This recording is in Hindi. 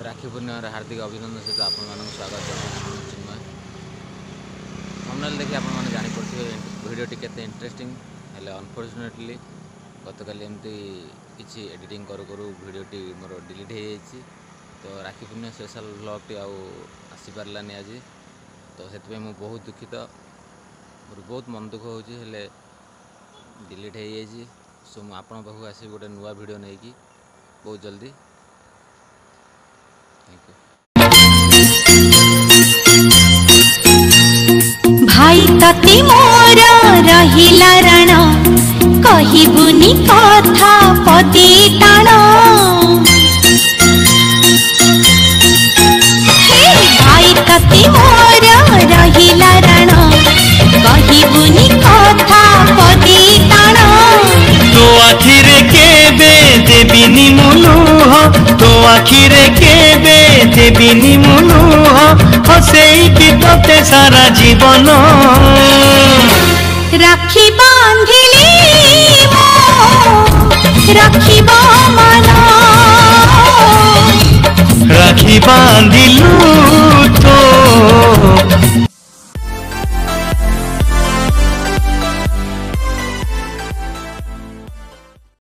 राखी पूर्णिमार हार्दिक अभिनंदन सहित आपण स्वागत चिन्मय थंबनेल देखि आपण मैंने जापे भिडियोटी केते इंटरेस्टिंग हेले अनफॉर्चुनेटली गतकाली एमती किसी एडिटिंग करू करू भिडियोटी मोर डिलीट हो जाइए। तो राखी पूर्णिमा स्पेशल व्लॉगटी आसी पारानी आज तो से मुझे बहुत दुखित मोर बहुत मन दुख हो डिलीट हो जाइए। सो मुझे आपण पाखु आसी गोटे नुआ वीडियो नहीं कि बहुत जल्दी। भाई तते मोर रहिला रण कहिबुनी कथा पदी ताण भाई तते मोर रहिला रण कहिबुनी कथा पदी ताण तो आखिरे केबे देबिनी मुलुह तो आखिरे केबे देबिनी मुलुह हसेई कि तोते सारा जीवन राखी बांधिली राखी मन राखी बांधिलु